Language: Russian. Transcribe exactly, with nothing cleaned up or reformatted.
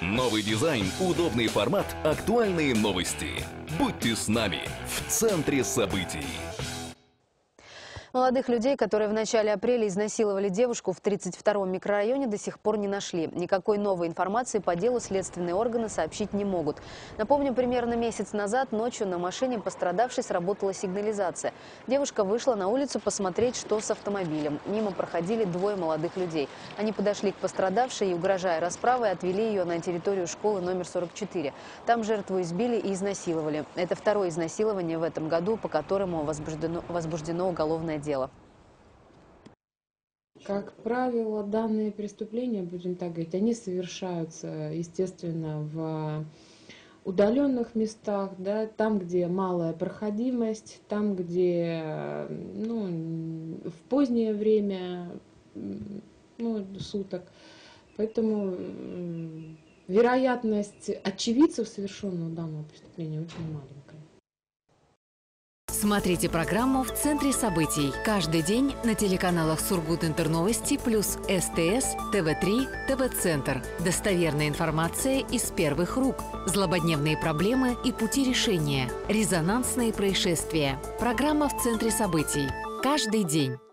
Новый дизайн, удобный формат, актуальные новости. Будьте с нами в центре событий. Молодых людей, которые в начале апреля изнасиловали девушку в тридцать втором микрорайоне, до сих пор не нашли. Никакой новой информации по делу следственные органы сообщить не могут. Напомню, примерно месяц назад ночью на машине пострадавшей сработала сигнализация. Девушка вышла на улицу посмотреть, что с автомобилем. Мимо проходили двое молодых людей. Они подошли к пострадавшей и, угрожая расправой, отвели ее на территорию школы номер сорок четыре. Там жертву избили и изнасиловали. Это второе изнасилование в этом году, по которому возбуждено, возбуждено уголовное дело. Дело. Как правило, данные преступления, будем так говорить, они совершаются, естественно, в удаленных местах, да, там, где малая проходимость, там, где, ну, в позднее время, ну, суток. Поэтому вероятность очевидцев совершенного данного преступления очень маленькая. Смотрите программу «В центре событий» каждый день на телеканалах Сургут-Интерновости плюс СТС, ТВ три, ТВ-центр. Достоверная информация из первых рук. Злободневные проблемы и пути решения. Резонансные происшествия. Программа «В центре событий» каждый день.